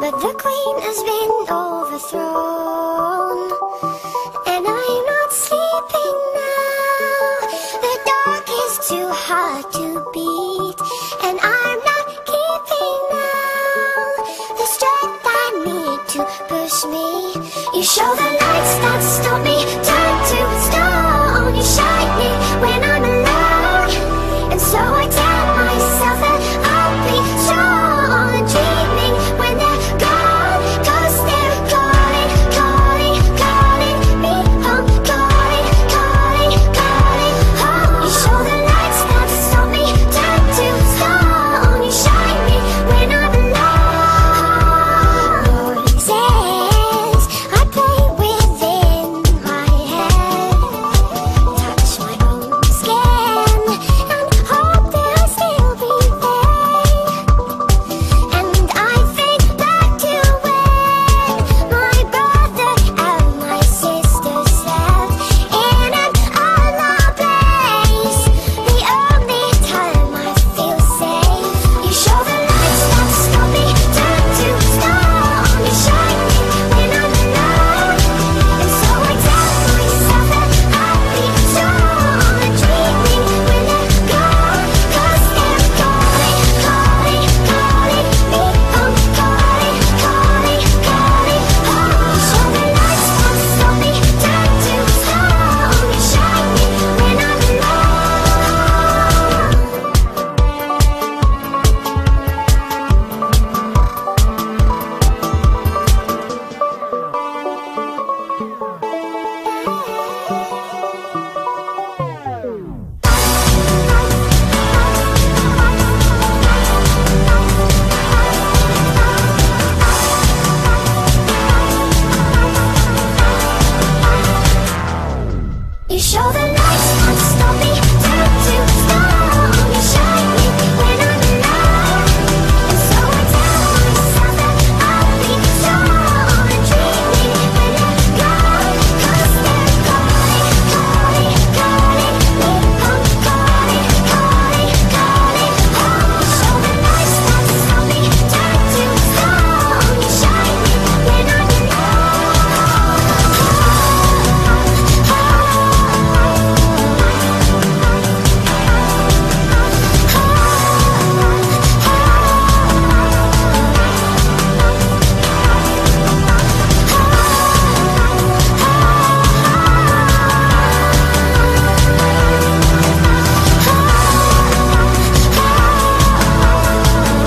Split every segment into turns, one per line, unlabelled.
but the queen has been overthrown, and I'm not sleeping now. The dark is too hard to beat, and I'm not keeping now the strength I need to push me. You show the lights that stop me, turn to stone. You shine me when I'm alone, and so I tell myself that I'll be strong. Dreaming when they're gone, 'cause they're calling, calling, calling me home. Calling, calling, calling home. You show the lights that stop me, turn to stone. You shine me when I'm alone. Voices I play within my head, touch my own skin, and hope they'll still be there. And I think back to when my brother and my sister slept in an unloved place, the only time I feel safe. You show the lights that stop me, turn to stone. You shine me when I'm alone, and so I tell myself that I'll be strong. Dreaming when they're gone, 'cause they're calling, calling, calling me home. Calling, calling, calling home. You show the lights that stop me, turn to stone. You shine me when I'm You show the lights that stop me, turn to stone. You shine me when I'm alone, and so I tell myself that I'll be strong. Dreaming when they're gone, 'cause they're calling, calling, calling me home. Calling, calling, calling home. You show the lights that stop me, turn to stone. You shine me when I'm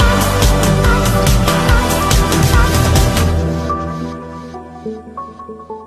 alone.